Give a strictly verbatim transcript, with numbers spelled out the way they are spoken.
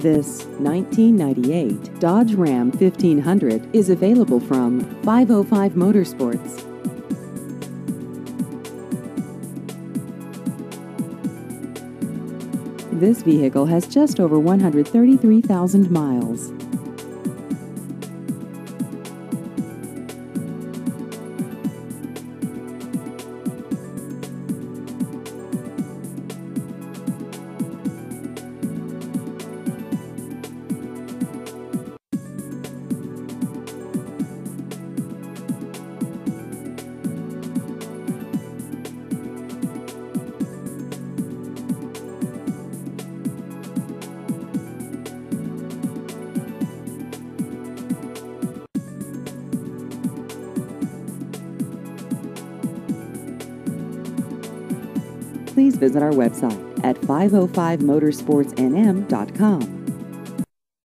This nineteen ninety-eight Dodge Ram fifteen hundred is available from five oh five Motorsports. This vehicle has just over one hundred thirty-three thousand miles. Please visit our website at five oh five motorsports n m dot com.